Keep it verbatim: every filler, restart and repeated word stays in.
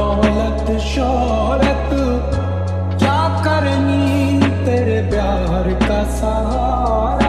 दौलत शोहरत क्या करनी तेरे प्यार का सहारा।